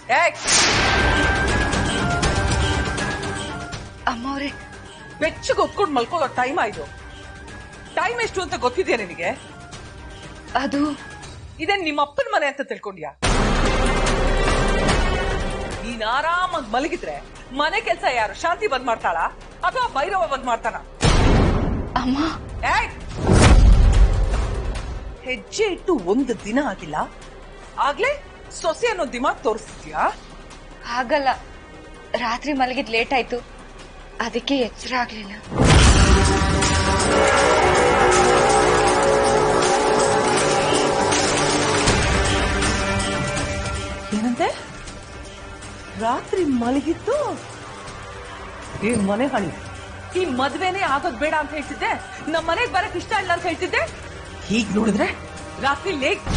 ಅಮ್ಮವ್ರೆ, ಬೆಚ್ಚಗೆ ಹೊತ್ಕೊಂಡು ಮಲ್ಕೋದೋ ಟೈಮ್ ಆಯ್ತು. ಟೈಮ್ ಎಷ್ಟು ಅಂತ ಗೊತ್ತಿದ್ಯಾ ನಿನಗೆ? ಅದು ಇದೇನ್ ನಿಮ್ಮ ಅಪ್ಪನ ಮನೆ ಅಂತ ತಿಳ್ಕೊಂಡ್ಯಾ? ನೀನ್ ಆರಾಮಾಗಿ ಮಲಗಿದ್ರೆ ಮನೆ ಕೆಲಸ ಯಾರು ಶಾಂತಿ ಬಂದ್ ಮಾಡ್ತಾಳ ಅಥವಾ ಭೈರವ ಬಂದ್ ಮಾಡ್ತಾನ? ಅಮ್ಮ, ಹೆಜ್ಜೆ ಇಟ್ಟು ಒಂದು ದಿನ ಆಗಿಲ್ಲ, ಆಗ್ಲೇ ಸೊಸೆ ಅನ್ನೋ ದಿಮಾಗ್ ತೋರಿಸ್ತೀಯಾ? ಹಾಗಲ್ಲ, ರಾತ್ರಿ ಮಲಗಿದ್ ಲೇಟ್ ಆಯ್ತು, ಅದಕ್ಕೆ ಎಚ್ಚರ ಆಗ್ಲಿಲ್ಲ. ಏನಂತೆ? ರಾತ್ರಿ ಮಲಗಿದ್ದು ಏನ್ ಮನೆ ಹಣ್ಣು? ಈ ಮದ್ವೆನೇ ಆಗೋದ್ ಬೇಡ ಅಂತ ಹೇಳ್ತಿದ್ದೆ, ನಮ್ಮ ಮನೆಗ್ ಬರಕ್ ಇಷ್ಟ ಇಲ್ಲ ಅಂತ ಹೇಳ್ತಿದ್ದೆ. ಹೀಗ್ ನೋಡಿದ್ರೆ ರಾತ್ರಿ ಲೇಟ್.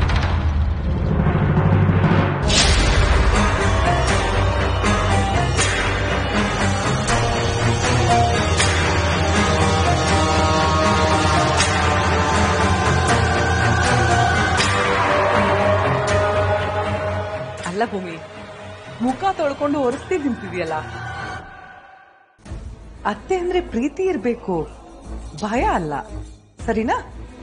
ಅಲ್ಲ ಭೂಮಿ, ಮುಖ ತೊಳ್ಕೊಂಡು ಒರೆಸ್ತಿ ನಿಂತಿದ್ಯಲ್ಲ. ಅತ್ತೆ ಅಂದ್ರೆ ಪ್ರೀತಿ ಇರ್ಬೇಕು, ಭಯ ಅಲ್ಲ, ಸರಿನಾ?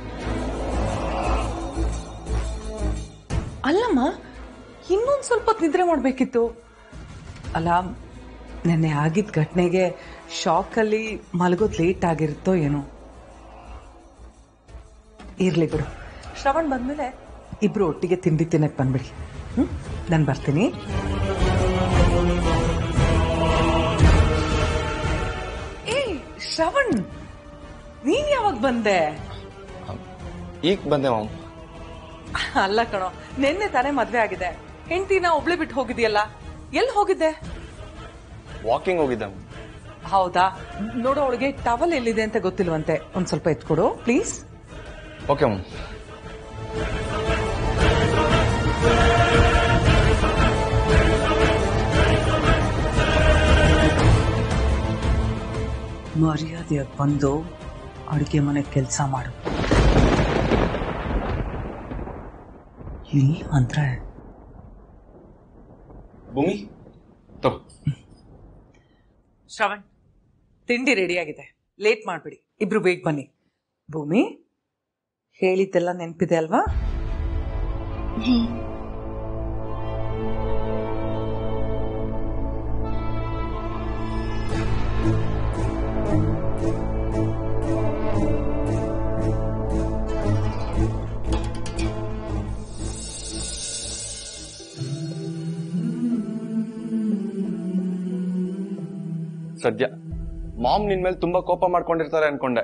ಅಲ್ಲಮ್ಮ, ಇನ್ನೊಂದ್ ಸ್ವಲ್ಪ ನಿದ್ರೆ ಮಾಡ್ಬೇಕಿತ್ತು. ಅಲ್ಲ, ನೆನ್ನೆ ಆಗಿದ್ ಘಟನೆಗೆ ಶಾಕ್ ಅಲ್ಲಿ ಮಲಗೋದ್ ಲೇಟ್ ಆಗಿರುತ್ತೋ ಏನೋ. ಇರ್ಲಿ ಬಿಡು, ಶ್ರವಣ್ ಬಂದ್ಮೇಲೆ ಇಬ್ರು ಒಟ್ಟಿಗೆ ತಿಂಡಿ ತಿನ್ನಕ್ ಬಂದ್ಬಿಡಿ. ನಾನು ಬರ್ತೀನಿ. ಶ್ರವಣ್, ನೀನ್ ಯಾವಾಗ ಬಂದೆ? ಈಗ ಬಂದೆ ಮಾಮ್. ಅಲ್ಲ ಕಣೋ, ನಿನ್ನೆ ತಾನೇ ಮದ್ವೆ ಆಗಿದೆ, ಹೆಂಡತಿನ ಒಬ್ಳೆ ಬಿಟ್ಟು ಹೋಗಿದ್ಯಲ್ಲ, ಎಲ್ಲಿ ಹೋಗಿದ್ದೆ? ವಾಕಿಂಗ್ ಹೋಗಿದ್ದೆ. ಹೌದಾ? ನೋಡೋ, ಅವಳಿಗೆ ಟವಲ್ ಎಲ್ಲಿದೆ ಅಂತ ಗೊತ್ತಿಲ್ವಂತೆ, ಒಂದ್ ಸ್ವಲ್ಪ ಎತ್ಕೊಡು ಪ್ಲೀಸ್. Okay ma'am. ಮರ್ಯಾದೆಯಾಗಿ ಬಂದು ಅಡುಗೆ ಮನೆ ಕೆಲಸ ಮಾಡು. ಇಲ್ಲಿ ಅಂದ್ರೆ ಭೂಮಿ ತೋ. ಶ್ರವಣ್, ತಿಂಡಿ ರೆಡಿ ಆಗಿದೆ, ಲೇಟ್ ಮಾಡ್ಬಿಡಿ, ಇಬ್ರು ಬೇಗ ಬನ್ನಿ. ಭೂಮಿ, ಹೇಳಿದ್ದೆಲ್ಲ ನೆನಪಿದೆ ಅಲ್ವಾ? ಸದ್ಯ ಮಾಮ್ ನಿನ್ ಮೇಲೆ ತುಂಬಾ ಕೋಪ ಮಾಡ್ಕೊಂಡಿರ್ತಾರೆ ಅನ್ಕೊಂಡೆ.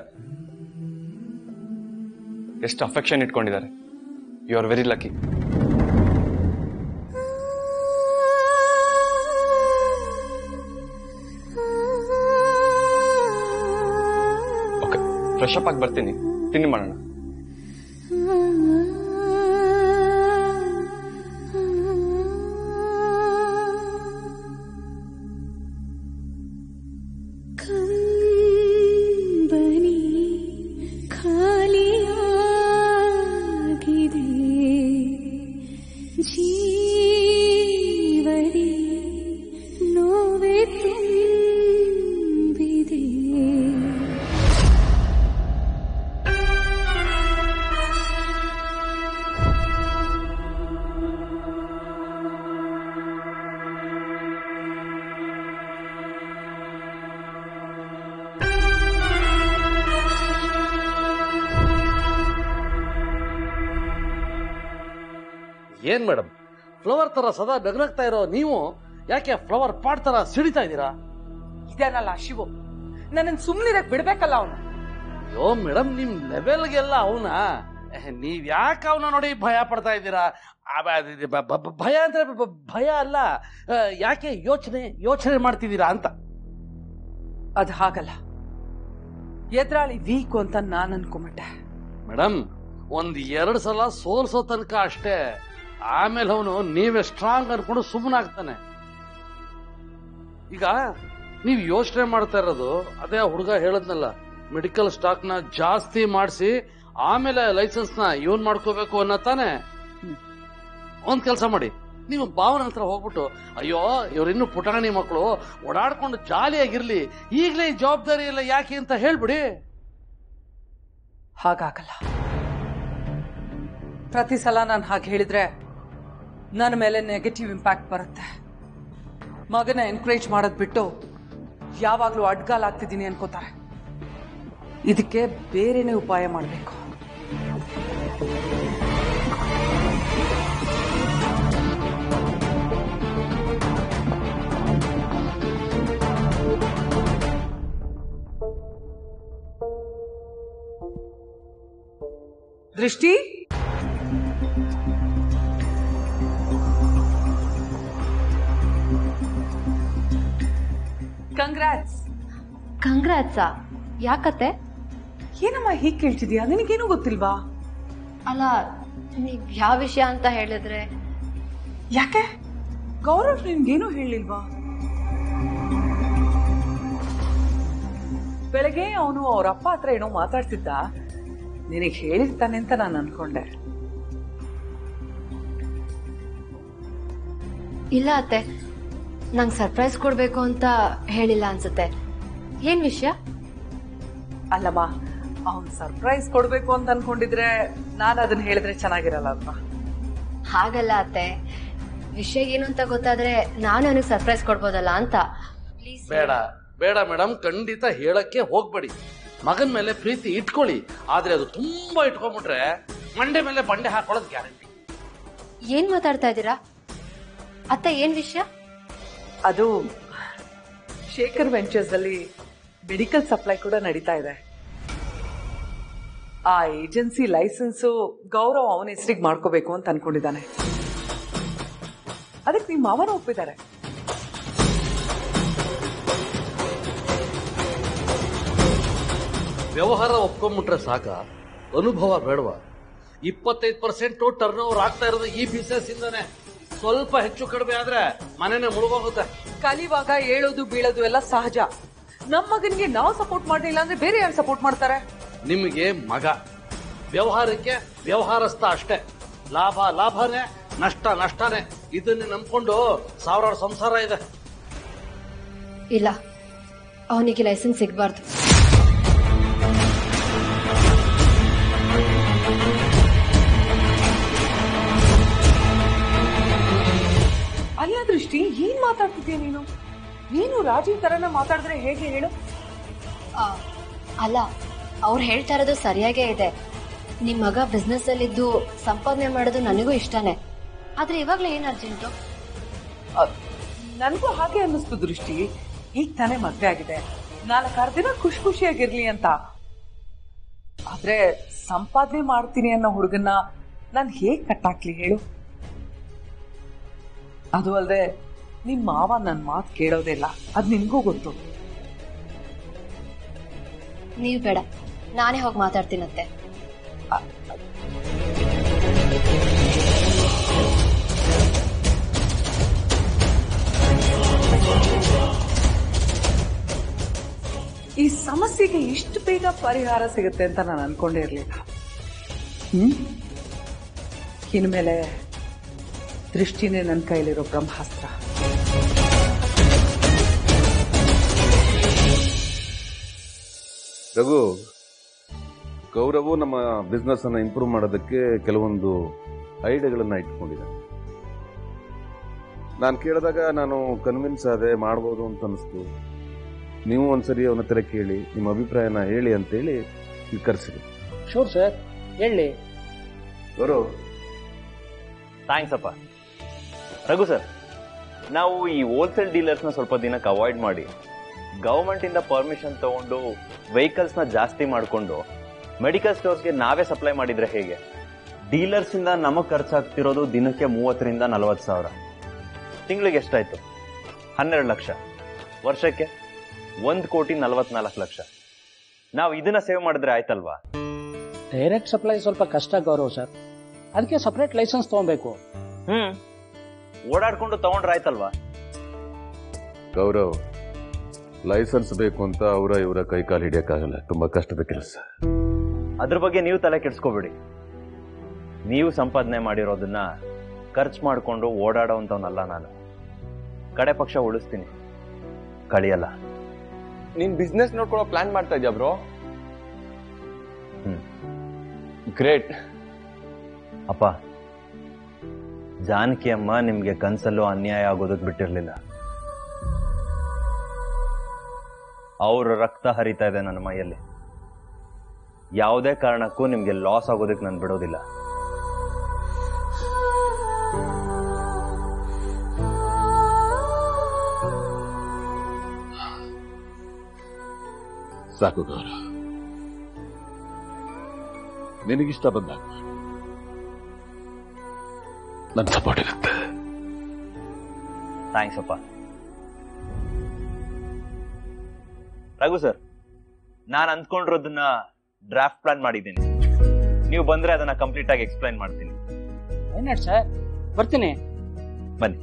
ಎಷ್ಟು ಅಫೆಕ್ಷನ್ ಇಟ್ಕೊಂಡಿದ್ದಾರೆ. You are very lucky. Okay, fresh up ಆಗಿ ಬರ್ತೀನಿ, ತಿಂಡಿ ಮಾಡೋಣ. ಏನ್ ಮೇಡಮ್, ಫ್ಲವರ್ ತರ ಸದಾ ನಗ್ನಗ್ತಾ ಇರೋ ನೀವು ಯಾಕೆ ಫ್ಲವರ್ ಪಾಟ್ ತರ ಸಿಡಿತಾ ಇದ್ದೀರಾ? ಇದೇನಲ್ಲ ಶಿವು, ನನ್ನ ಸುಮ್ನಿರಕ್ ಬಿಡ್ಬೇಕಲ್ಲ ಅವನು. ಅಯ್ಯೋ ಮೇಡಮ್, ನಿಮ್ ಲೆವೆಲ್ಗೆಲ್ಲ ಅವನ, ನೀವ್ ಯಾಕೆ ಅವನ ನೋಡಿ ಭಯ ಪಡ್ತಾ ಇದ್ದೀರಾ? ಭಯ ಅಂದ್ರೆ ಭಯ ಅಲ್ಲ, ಯಾಕೆ ಯೋಚನೆ ಮಾಡ್ತಿದ್ದೀರಾ ಅಂತ. ಅದ್ ಹಾಗಲ್ಲ, ಎದುರಾಳಿ ವೀಕು ಅಂತ ನಾನ್ ಅನ್ಕೊಂಬಿಟ್ಟೆ. ಮೇಡಮ್, ಒಂದ್ 2 ಸಲ ಸೋಲ್ಸೋ ತನಕ ಅಷ್ಟೇ, ಆಮೇಲೆ ಅವನು ನೀವೇ ಸ್ಟ್ರಾಂಗ್ ಅನ್ಕೊಂಡು ಸುಮ್ಮನಾಗ್ತಾನೆ. ಈಗ ನೀವ್ ಯೋಚನೆ ಮಾಡ್ತಾ ಇರೋದು ಅದೇ ಹುಡುಗ ಹೇಳದ್ನಲ್ಲ, ಮೆಡಿಕಲ್ ಸ್ಟಾಕ್ ನ ಜಾಸ್ತಿ ಮಾಡಿಸಿ ಆಮೇಲೆ ಲೈಸೆನ್ಸ್ ನ ಇವನ್ ಮಾಡ್ಕೋಬೇಕು ಅನ್ನೋ ತಾನೆ. ಒಂದ್ ಕೆಲಸ ಮಾಡಿ, ನೀವು ಭಾವನ ಹತ್ರ ಹೋಗ್ಬಿಟ್ಟು, ಅಯ್ಯೋ ಇವ್ರಿನ್ನೂ ಪುಟಾಣಿ ಮಕ್ಕಳು ಓಡಾಡ್ಕೊಂಡು ಜಾಲಿಯಾಗಿರ್ಲಿ, ಈಗಲೇ ಈ ಜವಾಬ್ದಾರಿ ಎಲ್ಲ ಯಾಕೆ ಅಂತ ಹೇಳ್ಬಿಡಿ. ಹಾಗಾಗಲ್ಲ. ಪ್ರತಿ ಸಲ ನಾನು ಹಾಗೆ ಹೇಳಿದ್ರೆ ನನ್ನ ಮೇಲೆ ನೆಗೆಟಿವ್ ಇಂಪ್ಯಾಕ್ಟ್ ಬರುತ್ತೆ. ಮಗನ ಎನ್ಕರೇಜ್ ಮಾಡೋದ್ ಬಿಟ್ಟು ಯಾವಾಗ್ಲೂ ಅಡ್ಗಾಲ್ ಆಗ್ತಿದ್ದೀನಿ ಅನ್ಕೋತಾರೆ. ಇದಕ್ಕೆ ಬೇರೆನೇ ಉಪಾಯ ಮಾಡಬೇಕು. ದೃಷ್ಟಿ, ಕಂಗ್ರಾಟ್ಸ್. ಕಂಗ್ರಾಟ್ಸಾ? ಯಾಕತ್ತೆ? ಏನಮ್ಮ ಹೀಗೆ ಕೇಳ್ತಿದ್ಯಾ? ನಿನಗೇನು ಗೊತ್ತಿಲ್ವಾ? ಅಲ್ಲ, ನೀವ್ ಯಾವ ವಿಷಯ ಅಂತ ಹೇಳಿದ್ರೆ. ಯಾಕೆ ಗೌರವ್ ನಿನ್ಗೇನು ಹೇಳಿಲ್ವಾ? ಬೆಳಗ್ಗೆ ಅವನು ಅವ್ರ ಅಪ್ಪ ಹತ್ರ ಏನೋ ಮಾತಾಡ್ತಿದ್ದ, ನಿನಗೆ ಹೇಳಿರ್ತಾನೆ ಅಂತ ನಾನು ಅನ್ಕೊಂಡೆ. ಇಲ್ಲ ಅತ್ತೆ, ನಂಗೆ ಸರ್ಪ್ರೈಸ್ ಕೊಡ್ಬೇಕು ಅಂತ ಹೇಳಿಲ್ಲ ಅನ್ಸುತ್ತೆ. ಏನ್ ವಿಷಯ? ಅಲ್ಲಮ್ಮ, ಅವನ್ ಸರ್ಪ್ರೈಸ್ ಕೊಡ್ಬೇಕು ಅಂತ ಅನ್ಕೊಂಡಿದ್ರೆ ನಾನು ಅದನ್ನ ಹೇಳಿದ್ರೆ ಚೆನ್ನಾಗಿರಲ್ಲ ಅಲ್ವಾ? ಹಾಗಲ್ಲ ಅತ್ತೆ, ವಿಷಯ ಏನು ಅಂತ ಗೊತ್ತಾದ್ರೆ ನಾನು ಅವನಿಗೆ ಸರ್ಪ್ರೈಸ್ ಕೊಡ್ಬೋದಲ್ಲ ಅಂತ. ಪ್ಲೀಸ್. ಬೇಡ ಬೇಡ ಮೇಡಮ್, ಖಂಡಿತ ಹೇಳಕ್ಕೆ ಹೋಗ್ಬೇಡಿ. ಮಗನ ಮೇಲೆ ಪ್ರೀತಿ ಇಟ್ಕೊಳ್ಳಿ, ಆದ್ರೆ ಅದು ತುಂಬಾ ಇಟ್ಕೊಂಡ್ಬಿಟ್ರೆ ಮಂಡೆ ಮೇಲೆ ಬಂಡೆ ಹಾಕೊಳ್ಳೋದು ಗ್ಯಾರಂಟಿ. ಏನ್ ಮಾತಾಡ್ತಾ ಇದ್ದೀರಾ ಅತ್ತೆ? ಏನ್ ವಿಷಯ? ಅದು ಶೇಖರ್ ವೆಂಚರ್ಸ್ ಅಲ್ಲಿ ಮೆಡಿಕಲ್ ಸಪ್ಲೈ ಕೂಡ ನಡೀತಾ ಇದೆ. ಆ ಏಜೆನ್ಸಿ ಲೈಸೆನ್ಸು ಗೌರವ್ ಅವನ ಹೆಸರಿಗೆ ಮಾಡ್ಕೋಬೇಕು ಅಂತ ಅನ್ಕೊಂಡಿದ್ದಾನೆ. ಅದಕ್ಕೆ ನಿಮ್ಮ ಮಾವನ ಒಪ್ಪಿದ್ದಾರೆ. ವ್ಯವಹಾರ ಒಪ್ಕೊಂಡ್ಬಿಟ್ರೆ ಸಾಕ, ಅನುಭವ ಬೇಡವಾ? 25% ಟರ್ನ್ ಓವರ್ ಆಗ್ತಾ ಇರೋದು ಈ ಬಿಸಿನೆಸ್ ಇಂದಾನೆ. ಸ್ವಲ್ಪ ಹೆಚ್ಚು ಕಡಿಮೆ ಆದ್ರೆ ಮನೆನೇ ಮುಳುಗೋಗುತ್ತೆ. ಕಲಿಯುವಾಗ ಏಳೋದು ಬೀಳೋದು ಎಲ್ಲ ಸಹಜ. ನಮ್ಮ ಮಗನಿಗೆ ನಾವು ಸಪೋರ್ಟ್ ಮಾಡಲಿಲ್ಲ ಅಂದ್ರೆ ಬೇರೆ ಯಾರು ಸಪೋರ್ಟ್ ಮಾಡ್ತಾರೆ? ನಿಮಗೆ ಮಗ, ವ್ಯವಹಾರಕ್ಕೆ ವ್ಯವಹಾರಸ್ಥ ಅಷ್ಟೇ. ಲಾಭ ಲಾಭನೇ, ನಷ್ಟ ನಷ್ಟನೇ. ಇದನ್ನ ನಂಬ್ಕೊಂಡು ಸಾವಿರಾರು ಸಂಸಾರ ಇದೆ. ಇಲ್ಲ, ಅವನಿಗೆ ಲೈಸೆನ್ಸ್ ಸಿಗಬಾರ್ದು. ಅಲ್ಲ ದೃಷ್ಟಿ, ಏನ್ ಮಾತಾಡ್ತಿದ್ಯಾ ನೀನು? ನೀನು ರಾಜೀವ್ ತರನ ಮಾತಾಡಿದ್ರೆ ಹೇಗೆ ಹೇಳು? ಅಲ್ಲ, ಅವ್ರು ಹೇಳ್ತಾ ಇರೋದು ಸರಿಯಾಗೇ ಇದೆ. ನಿಮ್ ಮಗ ಬಿಸ್ನೆಸ್ ಅಲ್ಲಿದ್ದು ಸಂಪಾದನೆ ಮಾಡೋದು ನನಗೂ ಇಷ್ಟನೇ. ಆದ್ರೆ ಇವಾಗ್ಲೇ ಏನ್ ಅರ್ಜೆಂಟು? ನನ್ಗೂ ಹಾಗೆ ಅನ್ನಿಸ್ತು ದೃಷ್ಟಿ. ಈಗ ತಾನೇ ಮದ್ವೆ ಆಗಿದೆ, 4-6 ದಿನ ಖುಷಿ ಖುಷಿಯಾಗಿರ್ಲಿ ಅಂತ. ಆದ್ರೆ ಸಂಪಾದನೆ ಮಾಡ್ತೀನಿ ಅನ್ನೋ ಹುಡುಗನ್ನ ನಾನ್ ಹೇಗ್ ಕಟ್ಟಾಕ್ಲಿ ಹೇಳು? ಅದು ಅಲ್ಲದೆ ನಿಮ್ ಮಾವ ನನ್ ಮಾತು ಕೇಳೋದಿಲ್ಲ, ಅದ್ ನಿನ್ಗೂ ಗೊತ್ತು. ನೀವ್ ಬೇಡ, ನಾನೇ ಹೋಗಿ ಮಾತಾಡ್ತೀನಂತೆ. ಈ ಸಮಸ್ಯೆಗೆ ಇಷ್ಟು ಬೇಗ ಪರಿಹಾರ ಸಿಗುತ್ತೆ ಅಂತ ನಾನು ಅನ್ಕೊಂಡೇ ಇರ್ಲಿಲ್ಲ. ಇನ್ಮೇಲೆ ದೃಷ್ಟಿನೇ ನನ್ನ ಕೈಲಿರೋ ಬ್ರಹ್ಮಾಸ್ತ್ರ. ರಘು, ಗೌರವು ನಮ್ಮ ಬಿಸ್ನೆಸ್ ಅನ್ನ ಇಂಪ್ರೂವ್ ಮಾಡೋದಕ್ಕೆ ಕೆಲವೊಂದು ಐಡಿಯಾಗಳನ್ನ ಇಟ್ಕೊಂಡಿದ್ದೆ. ನಾನು ಕೇಳಿದಾಗ ನಾನು ಕನ್ವಿನ್ಸ್ ಆದೆ, ಮಾಡ್ಬೋದು ಅಂತ ಅನಿಸ್ತು. ನೀವು ಒಂದ್ಸರಿ ಅವನ ಹತ್ರ ಕೇಳಿ ನಿಮ್ಮ ಅಭಿಪ್ರಾಯನ ಹೇಳಿ ಅಂತೇಳಿ ಕರೆಸಿದೆ. ಶೂರ್ ಸರ್, ಹೇಳಿ. ಗೌರವ್, ಥ್ಯಾಂಕ್ಸ್ ಅಪ್ಪ. ರಘು ಸರ್, ನಾವು ಈ ಹೋಲ್ಸೇಲ್ ಡೀಲರ್ಸ್ನ ಸ್ವಲ್ಪ ದಿನಕ್ಕೆ ಅವಾಯ್ಡ್ ಮಾಡಿ ಗವರ್ಮೆಂಟಿಂದ ಪರ್ಮಿಷನ್ ತಗೊಂಡು ವೆಹಿಕಲ್ಸ್ನ ಜಾಸ್ತಿ ಮಾಡಿಕೊಂಡು ಮೆಡಿಕಲ್ ಸ್ಟೋರ್ಸ್ಗೆ ನಾವೇ ಸಪ್ಲೈ ಮಾಡಿದ್ರೆ ಹೇಗೆ? ಡೀಲರ್ಸಿಂದ ನಮಗೆ ಖರ್ಚಾಗ್ತಿರೋದು ದಿನಕ್ಕೆ 30,000 ರಿಂದ 40,000. ತಿಂಗಳಿಗೆ ಎಷ್ಟಾಯ್ತು? 12 ಲಕ್ಷ. ವರ್ಷಕ್ಕೆ 1,44,00,000. ನಾವು ಇದನ್ನ ಸೇವ್ ಮಾಡಿದ್ರೆ ಆಯ್ತಲ್ವಾ? ಡೈರೆಕ್ಟ್ ಸಪ್ಲೈ ಸ್ವಲ್ಪ ಕಷ್ಟ ಗೌರವ್ ಸರ್, ಅದಕ್ಕೆ ಸಪ್ರೇಟ್ ಲೈಸೆನ್ಸ್ ತಗೊಬೇಕು. ಓಡಾಡ್ಕೊಂಡು ತಗೊಂಡ್ರೆ ಆಯ್ತಲ್ವಾ? ಗೌರವ್, ಲೈಸೆನ್ಸ್ ಬೇಕು ಅಂತ ಇವರ ಕೈ ಕಾಲು ಹಿಡಿಯಕ್ಕಾಗಲ್ಲ, ತುಂಬಾ ಕಷ್ಟದ ಕೆಲಸ. ಅದ್ರ ಬಗ್ಗೆ ನೀವು ತಲೆ ಕೆಡಿಸ್ಕೋಬೇಡಿ. ನೀವು ಸಂಪಾದನೆ ಮಾಡಿರೋದನ್ನ ಖರ್ಚು ಮಾಡಿಕೊಂಡು ಓಡಾಡೋವಂಥವನಲ್ಲ ನಾನು. ಕಡೆ ಪಕ್ಷ ಉಳಿಸ್ತೀನಿ, ಕಳಿಯಲ್ಲ. ನೀನ್ ಬಿಸ್ನೆಸ್ ನೋಡ್ಕೊಳ್ಳೋ ಪ್ಲಾನ್ ಮಾಡ್ತಾ ಇದ್ಯಾ ಬ್ರೋ? ಗ್ರೇಟ್. ಅಪ್ಪ, ಜಾನಕಿ ಅಮ್ಮ ನಿಮ್ಗೆ ಕನ್ಸಲ್ಲೂ ಅನ್ಯಾಯ ಆಗೋದಕ್ಕೆ ಬಿಟ್ಟಿರ್ಲಿಲ್ಲ. ಅವ್ರ ರಕ್ತ ಹರಿತಾ ಇದೆ ನನ್ನ ಮೈಯಲ್ಲಿ. ಯಾವುದೇ ಕಾರಣಕ್ಕೂ ನಿಮ್ಗೆ ಲಾಸ್ ಆಗೋದಕ್ಕೆ ನಾನು ಬಿಡೋದಿಲ್ಲ. ಸಾಕು ಗೌರವ್, ನಿನಗಿಷ್ಟ ಬಂದಾಗ ನನ್ನ ಸಪೋರ್ಟ್ ಇರುತ್ತೆ. ಥ್ಯಾಂಕ್ಸ್ ಅಪ್ಪ. ರಘು ಸರ್, ನಾನು ಅಂದ್ಕೊಂಡಿರೋದನ್ನ ಡ್ರಾಫ್ಟ್ ಪ್ಲಾನ್ ಮಾಡಿದ್ದೀನಿ. ನೀವು ಬಂದ್ರೆ ಅದನ್ನ ಕಂಪ್ಲೀಟ್ ಆಗಿ ಎಕ್ಸ್ಪ್ಲೈನ್ ಮಾಡ್ತೀನಿ. ಏನಾಡ್ ಸರ್, ಬರ್ತೀನಿ. ಬನ್ನಿ.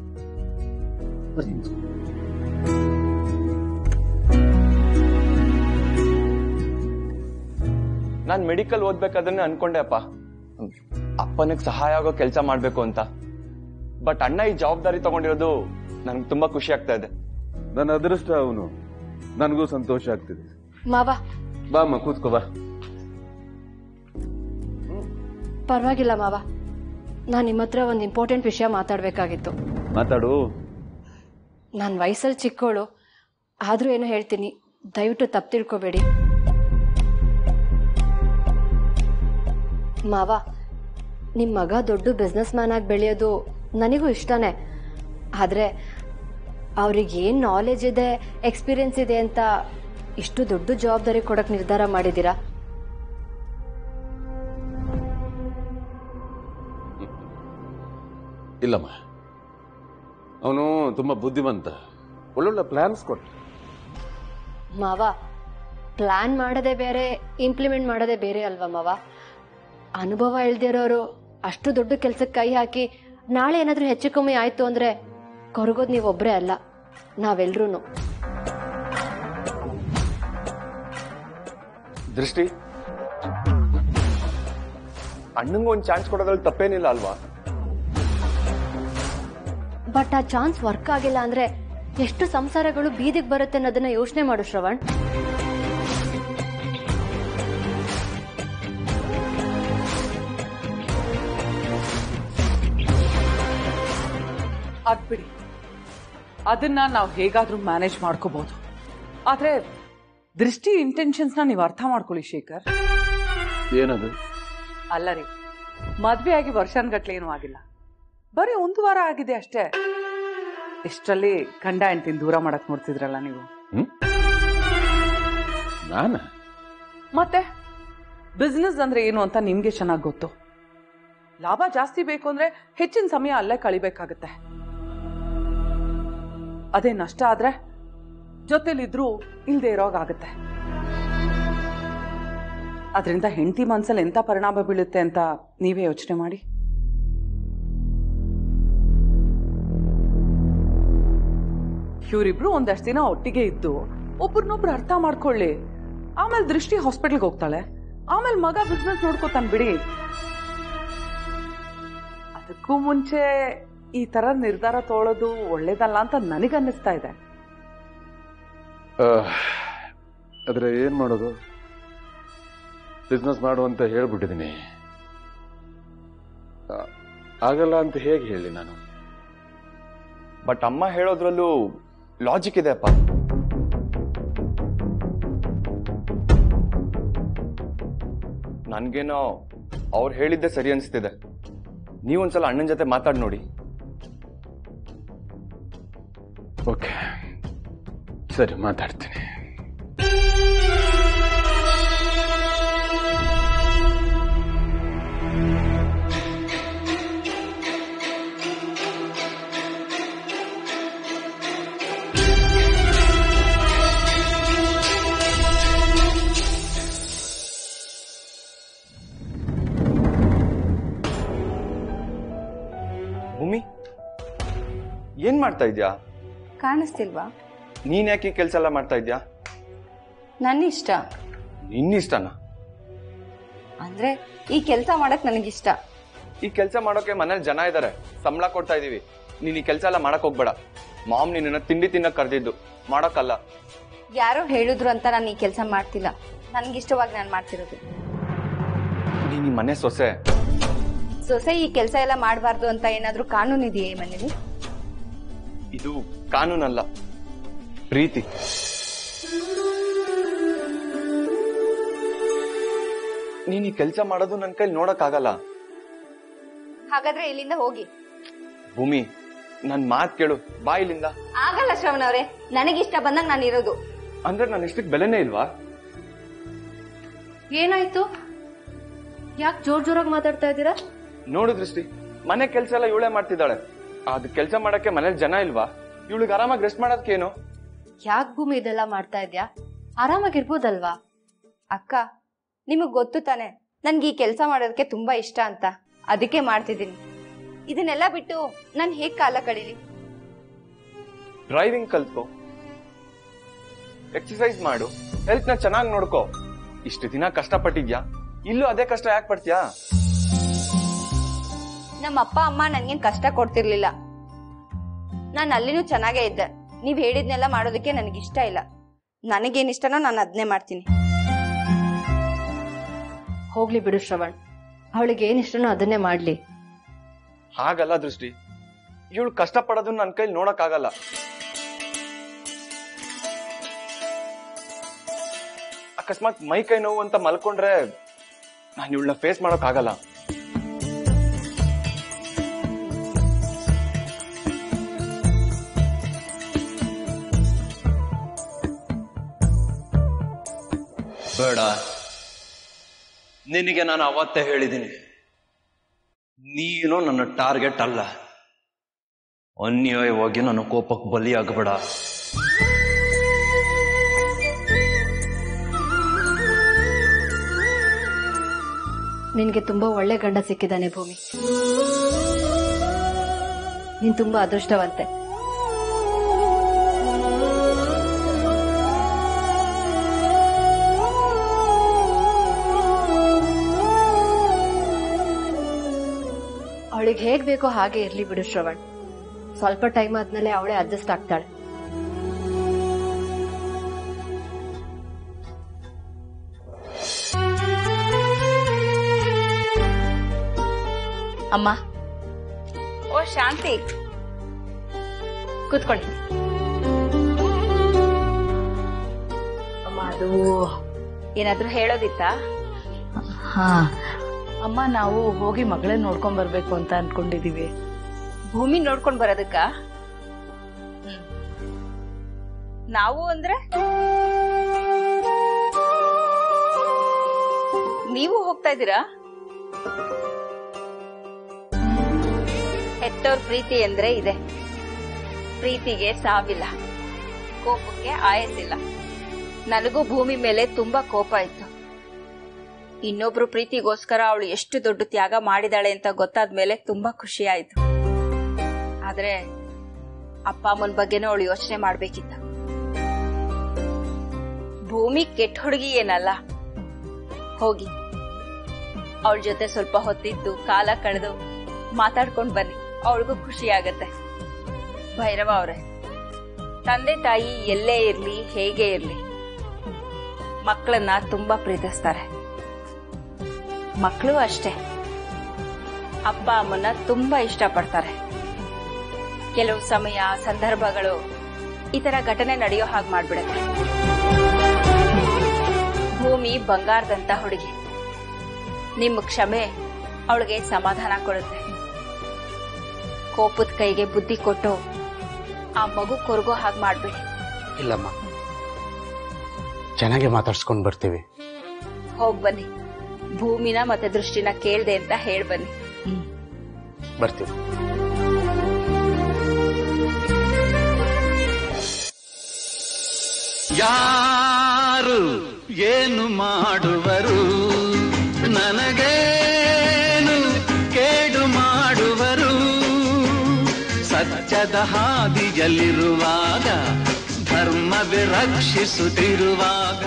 ನಾನ್ ಮೆಡಿಕಲ್ ಓದ್ಬೇಕಾದ್ರೆ ಅನ್ಕೊಂಡೆ ಅಪ್ಪ, ಅಪ್ಪನಿಗೆ ಸಹಾಯ ಆಗೋ ಕೆಲಸ ಮಾಡ್ಬೇಕು ಅಂತ. ಬಟ್ ಅಣ್ಣ ಈ ಜವಾಬ್ದಾರಿ ತಗೊಂಡಿರೋದು ನನ್ಗೆ ತುಂಬಾ ಖುಷಿ ಆಗ್ತಾ ಇದೆ. ನನ್ನ ಅದೃಷ್ಟ ಅವನು. ನನಗೂ ಸಂತೋಷ ಆಗ್ತಿದೆ. ಮಾವ, ಬಾ ಅಮ್ಮ, ಕೂತ್ಕೋ ಬಾ. ಪರವಾಗಿಲ್ಲ ಮಾವ, ನಾನು ನಿಮ್ಮ ಹತ್ರ ಒಂದು ಇಂಪಾರ್ಟೆಂಟ್ ವಿಷಯ ಮಾತಾಡ್ಬೇಕಾಗಿತ್ತು. ಮಾತಾಡು. ನಾನು ವಯಸ್ಸಲ್ಲಿ ಚಿಕ್ಕವಳು, ಆದ್ರೂ ಏನೋ ಹೇಳ್ತೀನಿ, ದಯವಿಟ್ಟು ತಪ್ಪು ತಿಳ್ಕೊಬೇಡಿ. ಮಾವ, ನಿಮ್ಮ ಮಗ ದೊಡ್ಡ ಬಿಸ್ನೆಸ್ ಮ್ಯಾನ್ ಆಗಿ ಬೆಳೆಯೋದು ನನಗೂ ಇಷ್ಟನೇ. ಆದ್ರೆ ಅವ್ರಿಗೆ ಏನ್ ನಾಲೆಜ್ ಇದೆ, ಎಕ್ಸ್ಪೀರಿಯನ್ಸ್ ಇದೆ ಅಂತ ಇಷ್ಟು ದೊಡ್ಡ ಜವಾಬ್ದಾರಿ ಕೊಡಕ್ ನಿರ್ಧಾರ ಮಾಡಿದ್ದೀರಾ? ಇಲ್ಲಮ್ಮ, ಅವನು ತುಂಬಾ ಬುದ್ಧಿವಂತ. ಒಳ್ಳೊಳ್ಳೆ ಪ್ಲಾನ್ಸ್ ಕೊಟ್ಟ. ಮಾವ, ಪ್ಲಾನ್ ಮಾಡೋದೇ ಬೇರೆ, ಇಂಪ್ಲಿಮೆಂಟ್ ಮಾಡೋದೇ ಬೇರೆ ಅಲ್ವಾ ಮಾವ? ಅನುಭವ ಇಳ್ದಿರೋರು ಅಷ್ಟು ದೊಡ್ಡ ಕೆಲ್ಸಕ್ಕೆ ಕೈ ಹಾಕಿ ನಾಳೆ ಏನಾದ್ರೂ ಹೆಚ್ಚು ಕಮ್ಮಿ ಆಯ್ತು ಅಂದ್ರೆ ಕೊರಗೋದ್ ನೀವೊಬ್ರೇ ಅಲ್ಲ, ನಾವೆಲ್ರೂ. ದೃಷ್ಟಿ, ಅಣ್ಣಂಗ ಒಂದ್ ಚಾನ್ಸ್ ಕೊಡೋದ್ರಲ್ಲಿ ತಪ್ಪೇನಿಲ್ಲ ಅಲ್ವಾ? ಬಟ್ ಆ ಚಾನ್ಸ್ ವರ್ಕ್ ಆಗಿಲ್ಲ ಅಂದ್ರೆ ಎಷ್ಟು ಸಂಸಾರಗಳು ಬೀದಿಗೆ ಬರುತ್ತೆ ಅನ್ನೋದನ್ನ ಯೋಚನೆ ಮಾಡು ಶ್ರವಣ್. ಅದ್ಬಿಡಿ, ಅದನ್ನ ನಾವು ಹೇಗಾದ್ರೂ ಮ್ಯಾನೇಜ್ ಮಾಡ್ಕೋಬಹುದು. ಆದ್ರೆ ದೃಷ್ಟಿ ಇಂಟೆನ್ಷನ್ಸ್ ನ ನೀವು ಅರ್ಥ ಮಾಡ್ಕೊಳ್ಳಿ ಶೇಖರ್. ಏನದು? ಅಲ್ಲ ರೀ, ಮದ್ವೆ ಆಗಿ ವರ್ಷಾನ್ಗಟ್ಲೆ ಏನೂ ಆಗಿಲ್ಲ, ಬರೀ 1 ವಾರ ಆಗಿದೆ ಅಷ್ಟೇ. ಇಷ್ಟರಲ್ಲಿ ಗಂಡ ಹೆಂಡತಿನ ದೂರ ಮಾಡಕ್ ನೋಡ್ತಿದ್ರಲ್ಲ ನೀವು. ನಾನ ಮತ್ತೆ ಬಿಸ್ನೆಸ್ ಅಂದ್ರೆ ಏನು ಅಂತ ನಿಮ್ಗೆ ಚೆನ್ನಾಗಿ ಗೊತ್ತು. ಲಾಭ ಜಾಸ್ತಿ ಬೇಕು ಅಂದ್ರೆ ಹೆಚ್ಚಿನ ಸಮಯ ಅಲ್ಲೇ ಕಳಿಬೇಕಾಗತ್ತೆ. ಅದೇ ನಷ್ಟ ಆದ್ರೆ ಜೊತೆಲಿದ್ರೂ ಇಲ್ದೇ ಇರೋಗಾಗತ್ತೆ. ಅದರಿಂದ ಹೆಂಡತಿ ಮನ್ಸಲ್ಲಿ ಎಂತ ಪರಿಣಾಮ ಬೀಳುತ್ತೆ ಅಂತ ನೀವೇ ಯೋಚನೆ ಮಾಡಿ. ಇವರಿಬ್ರು ಒಂದಷ್ಟು ದಿನ ಒಟ್ಟಿಗೆ ಇದ್ದು ಒಬ್ರನ್ನೊಬ್ರು ಅರ್ಥ ಮಾಡ್ಕೊಳ್ಳಿ. ಆಮೇಲೆ ದೃಷ್ಟಿ ಹಾಸ್ಪಿಟಲ್ಗೆ ಹೋಗ್ತಾಳೆ, ಆಮೇಲೆ ಮಗ ಬಿಸ್ನೆಸ್ ನೋಡ್ಕೋತಾನೆ ಬಿಡಿ. ಅದಕ್ಕೂ ಮುಂಚೆ ಈ ತರ ನಿರ್ಧಾರ ತಗೊಳ್ಳೋದು ಒಳ್ಳೇದಲ್ಲ ಅಂತ ನನಗನ್ನಿಸ್ತಾ ಇದೆ. ಆದ್ರೆ ಏನ್ ಮಾಡೋದು? ಬಿಸ್ನೆಸ್ ಮಾಡು ಅಂತ ಹೇಳ್ಬಿಟ್ಟಿದ್ದೀನಿ. ಆಗಲ್ಲ ಅಂತ ಹೇಗೆ ಹೇಳಿ ನಾನು? ಬಟ್ ಅಮ್ಮ ಹೇಳೋದ್ರಲ್ಲೂ ಲಾಜಿಕ್ ಇದೆ ಅಪ್ಪ. ನನ್ಗೇನೋ ಅವ್ರು ಹೇಳಿದ್ದೆ ಸರಿ ಅನ್ಸ್ತಿದೆ. ನೀವೊಂದ್ಸಲ ಅಣ್ಣನ ಜೊತೆ ಮಾತಾಡಿ ನೋಡಿ. ಓಕೆ, ಸರಿ, ಮಾತಾಡ್ತೀನಿ. ಭೂಮಿ, ಏನ್ ಮಾಡ್ತಾ ಇದ್ಯಾ? ಕಾಣಿಸ್ತಿಲ್ವಾ? ನೀನ್ ಯಾಕೆ ಈ ಕೆಲ್ಸ ಎಲ್ಲ ಮಾಡ್ತಾ ಇದ್ಯಾ? ನನ್ನ ಇಷ್ಟ. ನಿನ್ನಿಷ್ಟನಾ? ಅಂದ್ರೆ ಈ ಕೆಲಸ ಮಾಡಕ್ ನನಗಿಷ್ಟ. ಈ ಕೆಲಸ ಮಾಡೋಕೆ ಮನೇಲಿ ಜನ ಇದಾರೆ, ಸಂಬಳ ಕೊಡ್ತಾ ಇದೀವಿ. ನೀನ್ ಈ ಕೆಲಸ ಎಲ್ಲ ಮಾಡಕ್ ಹೋಗ್ಬೇಡ. ಮಾಮ್ ನಿನ್ನ ತಿಂಡಿ ತಿನ್ನಕ್ ಕರ್ದಿದ್ದು, ಮಾಡಕ್ಕಲ್ಲ. ಯಾರೋ ಹೇಳಿದ್ರು ಅಂತ ನಾನು ಈ ಕೆಲಸ ಮಾಡ್ತಿಲ್ಲ. ನನ್ಗಿಷ್ಟವಾಗಿ ನಾನು ಮಾಡ್ತಿರೋದು. ನೀನ್ ಈ ಮನೆ ಸೊಸೆ. ಸೊಸೆ ಈ ಕೆಲಸ ಎಲ್ಲ ಮಾಡಬಾರ್ದು ಅಂತ ಏನಾದ್ರೂ ಕಾನೂನು ಇದೆಯೇ ಈ ಮನೇಲಿ? ಇದು ಕಾನೂನಲ್ಲ, ಪ್ರೀತಿ. ನೀನ್ ಈ ಕೆಲಸ ಮಾಡೋದು ನನ್ ಕೈಲಿ ನೋಡಕ್ ಆಗಲ್ಲ. ಹಾಗಾದ್ರೆ ಇಲ್ಲಿಂದ ಹೋಗಿ. ಭೂಮಿ, ನನ್ ಮಾತ್ ಕೇಳು, ಬಾ ಇಲ್ಲಿಂದ. ಆಗಲ್ಲ ಶ್ರವಣ್ ಅವ್ರೆ, ನನಗಿಷ್ಟ ಬಂದಂಗ ನಾನು ಇರೋದು. ಅಂದ್ರೆ ನನ್ನ ಇಷ್ಟಕ್ಕೆ ಬೆಲೆನೇ ಇಲ್ವಾ? ಏನಾಯ್ತು? ಯಾಕೆ ಜೋರಾಗಿ ಮಾತಾಡ್ತಾ ಇದ್ದೀರಾ? ನೋಡು ದೃಷ್ಟಿ, ಮನೆ ಕೆಲ್ಸ ಎಲ್ಲ ಇವಳೇ ಮಾಡ್ತಿದ್ದಾಳೆ. ಅದ್ ಕೆಲ್ಸ ಮಾಡಕ್ಕೆ ಮನೇಲಿ ಜನ ಇಲ್ವಾ? ಇವಳಿಗೆ ಆರಾಮಾಗಿ ರೆಸ್ಟ್ ಮಾಡೋದಕ್ಕೇನು? ಯಾಕೆ ಭೂಮಿ ಇದೆಲ್ಲ ಮಾಡ್ತಾ ಇದ್ಯಾ? ಆರಾಮಾಗಿರ್ಬೋದಲ್ವಾ? ಅಕ್ಕ, ನಿಮಗ್ ಗೊತ್ತು ತಾನೆ ನನ್ಗೆ ಈ ಕೆಲಸ ಮಾಡೋದಕ್ಕೆ ತುಂಬಾ ಇಷ್ಟ ಅಂತ. ಅದಕ್ಕೆ ಮಾಡ್ತಿದ್ದೀನಿ. ಇದನ್ನೆಲ್ಲ ಬಿಟ್ಟು ನಾನು ಹೇಗ್ ಕಾಲ ಕಳೀಲಿ? ಡ್ರೈವಿಂಗ್ ಕಲ್ತ್ಕೋ, ಎಕ್ಸರ್ಸೈಸ್ ಮಾಡು, ಹೆಲ್ತ್ ನ ಚೆನ್ನಾಗಿ ನೋಡ್ಕೋ. ಇಷ್ಟು ದಿನ ಕಷ್ಟಪಟ್ಟಿದ್ಯಾ, ಇಲ್ಲೂ ಅದೇ ಕಷ್ಟ ಯಾಕೆ ಪಡ್ತೀಯಾ? ನಮ್ಮ ಅಪ್ಪ ಅಮ್ಮ ನನ್ಗೇನ್ ಕಷ್ಟ ಕೊಡ್ತಿರ್ಲಿಲ್ಲ. ನಾನು ಅಲ್ಲಿನೂ ಚೆನ್ನಾಗೇ ಇದ್ದೆ. ನೀವ್ ಹೇಳಿದ್ನೆಲ್ಲ ಮಾಡೋದಕ್ಕೆ ನನಗಿಷ್ಟ ಇಲ್ಲ. ನನಗೇನ್ ಇಷ್ಟನೋ ನಾನು ಅದನ್ನೇ ಮಾಡ್ತೀನಿ. ಹೋಗ್ಲಿ ಬಿಡು ಶ್ರವಣ್, ಅವಳಿಗೆ ಏನ್ ಇಷ್ಟನೋ ಅದನ್ನೇ ಮಾಡ್ಲಿ. ಹಾಗಲ್ಲ ದೃಷ್ಟಿ, ಇವಳು ಕಷ್ಟ ಪಡೋದನ್ನ ನನ್ನ ಕೈಲಿ ನೋಡಕ್ ಆಗಲ್ಲ. ಅಕಸ್ಮಾತ್ ಮೈ ಕೈ ನೋವು ಅಂತ ಮಲ್ಕೊಂಡ್ರೆ ನಾನು ಇವಳನ್ನ ಫೇಸ್ ಮಾಡೋಕ್ ಆಗಲ್ಲ. ಬೇಡ, ನಿನಗೆ ನಾನು ಅವತ್ತೇ ಹೇಳಿದ್ದೀನಿ, ನೀನು ನನ್ನ ಟಾರ್ಗೆಟ್ ಅಲ್ಲ. ಅನ್ಯಾಯವಾಗಿ ನನ್ನ ಕೋಪಕ್ಕೆ ಬಲಿಯಾಗಬೇಡ. ನಿನ್ಗೆ ತುಂಬಾ ಒಳ್ಳೆ ಗಂಡ ಸಿಕ್ಕಿದ್ದಾನೆ ಭೂಮಿ. ನೀನ್ ತುಂಬಾ ಅದೃಷ್ಟವಂತೆ. ಅವಳಿಗೆ ಹೇಗ್ ಬೇಕೋ ಹಾಗೆ ಇರ್ಲಿ ಬಿಡು ಶ್ರವಣ್. ಸ್ವಲ್ಪ ಟೈಮ್ ಆದ್ಮೇಲೆ ಅವಳೇ ಅಡ್ಜಸ್ಟ್ ಆಗ್ತಾಳೆ. ಅಮ್ಮ, ಓ ಶಾಂತಿ, ಕೂತ್ಕೊಳ್ಳಿ. ಅಮ್ಮ, ಅದು ಏನಾದ್ರೂ ಹೇಳೋದಿತ್ತಾ? ಹಾ ಅಮ್ಮ, ನಾವು ಹೋಗಿ ಮಗಳೇ ನೋಡ್ಕೊಂಡ್ ಬರ್ಬೇಕು ಅಂತ ಅನ್ಕೊಂಡಿದೀವಿ. ಭೂಮಿ ನೋಡ್ಕೊಂಡ್ ಬರೋದಕ್ಕ? ನಾವು ಅಂದ್ರೆ ನೀವು ಹೋಗ್ತಾ ಇದ್ದೀರಾ? ಹೆತ್ತೋರ್ ಪ್ರೀತಿ ಅಂದ್ರೆ ಇದೆ. ಪ್ರೀತಿಗೆ ಸಾವಿಲ್ಲ, ಕೋಪಕ್ಕೆ ಆಯಸ್ಸಿಲ್ಲ. ನನಗೂ ಭೂಮಿ ಮೇಲೆ ತುಂಬಾ ಕೋಪ ಇತ್ತು. ಇನ್ನೊಬ್ರು ಪ್ರೀತಿಗೋಸ್ಕರ ಅವಳು ಎಷ್ಟು ದೊಡ್ಡ ತ್ಯಾಗ ಮಾಡಿದಾಳೆ ಅಂತ ಗೊತ್ತಾದ್ಮೇಲೆ ತುಂಬಾ ಖುಷಿ ಆಯ್ತು. ಆದ್ರೆ ಅಪ್ಪ ಅಮ್ಮನ ಬಗ್ಗೆನೂ ಅವಳು ಯೋಚನೆ ಮಾಡ್ಬೇಕಿತ್ತು. ಭೂಮಿ ಕೆಟ್ಟ ಹುಡುಗಿ ಏನಲ್ಲ. ಹೋಗಿ ಅವಳ ಜೊತೆ ಸ್ವಲ್ಪ ಹೊತ್ತಿದ್ದು ಕಾಲ ಕಳೆದು ಮಾತಾಡ್ಕೊಂಡ್ ಬನ್ನಿ, ಅವಳಿಗೂ ಖುಷಿ ಆಗತ್ತೆ. ಭೈರವ ಅವ್ರೆ, ತಂದೆ ತಾಯಿ ಎಲ್ಲೇ ಇರ್ಲಿ, ಹೇಗೆ ಇರ್ಲಿ, ಮಕ್ಕಳನ್ನ ತುಂಬಾ ಪ್ರೀತಿಸ್ತಾರೆ. ಮಕ್ಕಳು ಅಷ್ಟೇ, ಅಪ್ಪ ಅಮ್ಮನ್ನ ತುಂಬಾ ಇಷ್ಟಪಡ್ತಾರೆ. ಕೆಲವು ಸಮಯ, ಸಂದರ್ಭಗಳು ಈ ತರ ಘಟನೆ ನಡೆಯೋ ಹಾಗೆ ಮಾಡ್ಬಿಡುತ್ತೆ. ಭೂಮಿ ಬಂಗಾರದಂತ ಹುಡುಗಿ. ನಿಮ್ಮ ಕ್ಷಮೆ ಅವಳಿಗೆ ಸಮಾಧಾನ ಕೊಡುತ್ತೆ. ಕೋಪದ ಕೈಗೆ ಬುದ್ಧಿ ಕೊಟ್ಟು ಆ ಮಗು ಕೊರಗೋ ಹಾಗೆ ಮಾಡ್ಬೇಡಿ. ಇಲ್ಲಮ್ಮ, ಚೆನ್ನಾಗಿ ಮಾತಾಡ್ಸ್ಕೊಂಡ್ ಬರ್ತೀವಿ. ಹೋಗ್ ಬನ್ನಿ. ಭೂಮಿನ ಮತ್ತೆ ದೃಷ್ಟಿನ ಕೇಳ್ದೆ ಅಂತ ಹೇಳ್ ಬನ್ನಿ. ಬರ್ತೀವಿ. ಯಾರು ಏನು ಮಾಡುವರು, ನನಗೇನು ಕೇಡು ಮಾಡುವರು. ಸತ್ಯದ ಹಾದಿಯಲ್ಲಿರುವಾಗ, ಧರ್ಮವೇ ರಕ್ಷಿಸುತ್ತಿರುವಾಗ.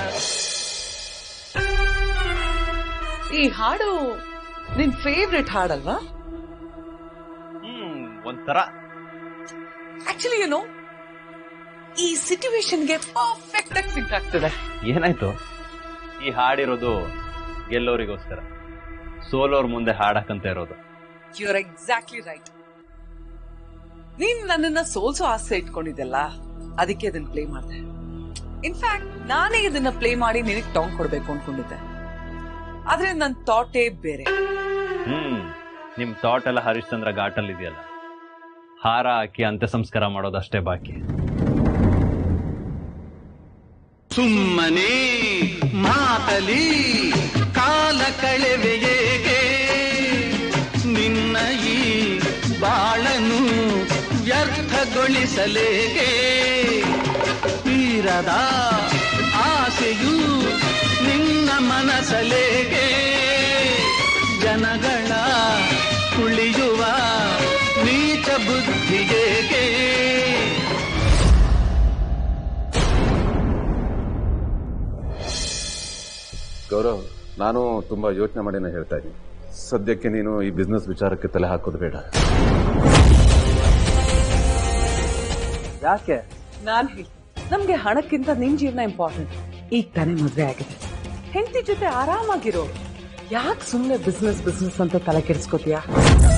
ಈ ಹಾಡು ನಿನ್ ಫೇವ್ರೆಟ್ ಹಾಡಲ್ವಾ? ಒಂಥರ. ಆಕ್ಚುಲಿ ಏನೋ ಈ ಸಿಚುವೇಶನ್ಗೆ ಪರ್ಫೆಕ್ಟ್ ಆಗಿ ಸಿಂಕ್ ಆಗ್ತದೆ. ಏನಾಯ್ತು? ಈ ಹಾಡಿರೋದು ಗೆಲ್ಲೋರಿಗೋಸ್ಕರ, ಸೋಲೋರ್ ಮುಂದೆ ಹಾಡಕ್ಕಂತ ಇರೋದು. You are exactly right. ನೀನ್ ನನ್ನನ್ನ ಸೋಲ್ಸೋ ಆಸೆ ಇಟ್ಕೊಂಡಿದ್ದೆಲ್ಲ, ಅದಕ್ಕೆ ಅದನ್ನ ಪ್ಲೇ ಮಾಡಿದೆ. ಇನ್ಫ್ಯಾಕ್ಟ್ ನಾನೇ ಇದನ್ನ ಪ್ಲೇ ಮಾಡಿ ನಿನಗೆ ಟಾಂಗ್ ಕೊಡ್ಬೇಕು ಅನ್ಕೊಂಡಿದ್ದೆ. ಆದ್ರೆ ನನ್ ಥಾಟೇ ಬೇರೆ. ನಿಮ್ ಥಾಟ್ ಎಲ್ಲ ಹರಿಶ್ಚಂದ್ರ ಘಾಟಲ್ಲಿ ಇದೆಯಲ್ಲ, ಹಾರ ಹಾಕಿ ಅಂತ್ಯ ಸಂಸ್ಕಾರ ಮಾಡೋದಷ್ಟೇ ಬಾಕಿ. ಸುಮ್ಮನೆ ಮಾತಲಿ ಕಾಲ ಕಳೆವೆಯೇಗೆ, ನಿನ್ನ ಈ ಬಾಳನು ವ್ಯರ್ಥಗೊಳಿಸಲೇಗೆ. ತೀರದ ಆಸೆಯು ನಿನ್ನ ಮನಸಲೇಗೆ, ಜನಗಳ ಕುಳಿಯುವ ನೀಚ ಬುದ್ಧಿಯೇಗೆ. ಗೌರವ್, ನಾನು ತುಂಬಾ ಯೋಚನೆ ಮಾಡಿನ ಹೇಳ್ತಾ ಇದ್ದೀನಿ. ಸದ್ಯಕ್ಕೆ ನೀನು ಈ ಬಿಸ್ನೆಸ್ ವಿಚಾರಕ್ಕೆ ತಲೆ ಹಾಕೋದು ಬೇಡ. ಯಾಕೆ? ನಾನ್ ಹೇಳಿ, ನಮ್ಗೆ ಹಣಕ್ಕಿಂತ ನಿನ್ ಜೀವನ ಇಂಪಾರ್ಟೆಂಟ್. ಈಗ ತಾನೇ ಮದ್ವೆ ಆಗಿದೆ, ಹೆಂಡತಿ ಜೊತೆ ಆರಾಮಾಗಿರೋ. ಯಾಕೆ ಸುಮ್ನೆ ಬಿಸ್ನೆಸ್ ಅಂತ ತಲೆ ಕೆಡಿಸ್ಕೋತೀಯಾ?